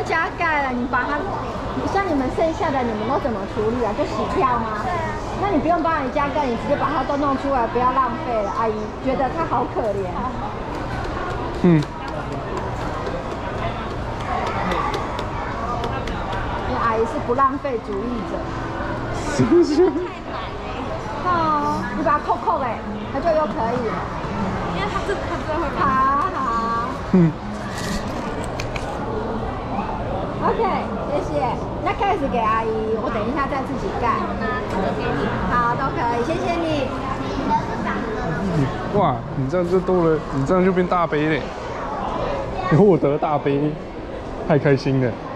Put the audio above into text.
加盖了，你把它，像你们剩下的，你们都怎么处理啊？就洗掉吗？对啊。那你不用帮你加盖，你直接把它都弄出来，不要浪费了。阿姨觉得它好可怜。 嗯。 因为阿姨是不浪费主义者。 是不是？ 太难哎。 哦，你把它扣哎，它就又可以了。 因为它真的会蛮。 好。 嗯。 OK， 谢谢。那开始给阿姨，我等一下再自己盖。 这个给你。 好，都可以，谢谢你。 你的是长的。 哇，你这样就多了，你这样就变大杯嘞！获得大杯，太开心了。